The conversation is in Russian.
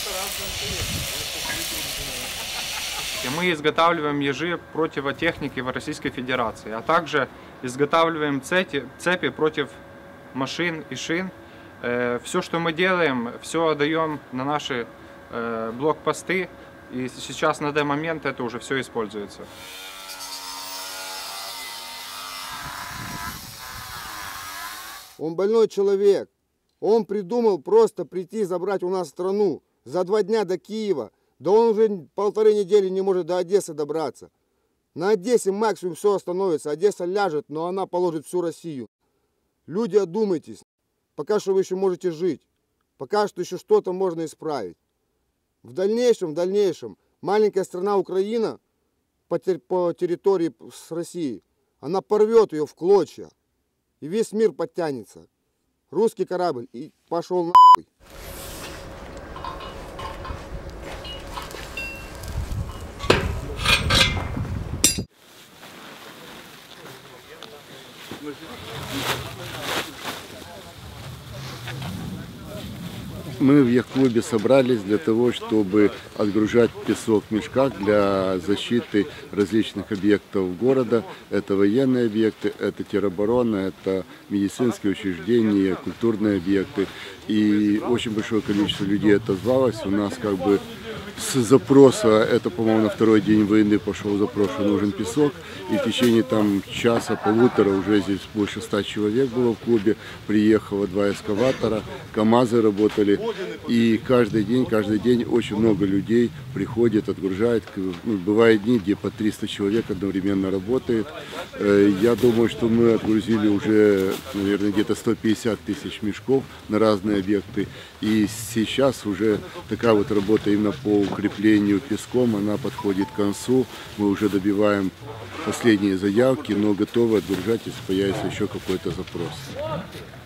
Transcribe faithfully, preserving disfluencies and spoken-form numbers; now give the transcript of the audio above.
И мы изготавливаем ежи противотехники в Российской Федерации, а также изготавливаем цепи, цепи против машин и шин. Все, что мы делаем, все отдаем на наши блокпосты, и сейчас на данный момент это уже все используется. Он больной человек. Он придумал просто прийти забрать у нас страну за два дня до Киева. Да он уже полторы недели не может до Одессы добраться. На Одессе максимум все остановится. Одесса ляжет, но она положит всю Россию. Люди, одумайтесь. Пока что вы еще можете жить. Пока что еще что-то можно исправить. В дальнейшем, в дальнейшем, маленькая страна Украина по, тер по территории с Россией, она порвет ее в клочья. И весь мир подтянется. Русский корабль и пошел нахуй. Мы в яхт-клубе собрались для того, чтобы отгружать песок в мешках для защиты различных объектов города. Это военные объекты, это тероборона, это медицинские учреждения, культурные объекты. И очень большое количество людей отозвалось. У нас как бы с запроса, это, по-моему, на второй день войны пошел запрос, что нужен песок. И в течение там часа-полутора уже здесь больше ста человек было в клубе. Приехало два эскаватора, КАМАЗы работали. И каждый день, каждый день очень много людей приходит, отгружает. Ну, бывают дни, где по триста человек одновременно работает. Я думаю, что мы отгрузили уже, наверное, где-то сто пятьдесят тысяч мешков на разные объекты. И сейчас уже такая вот работа именно по укреплению песком, она подходит к концу. Мы уже добиваем последние заявки, но готовы отгружать, если появится еще какой-то запрос.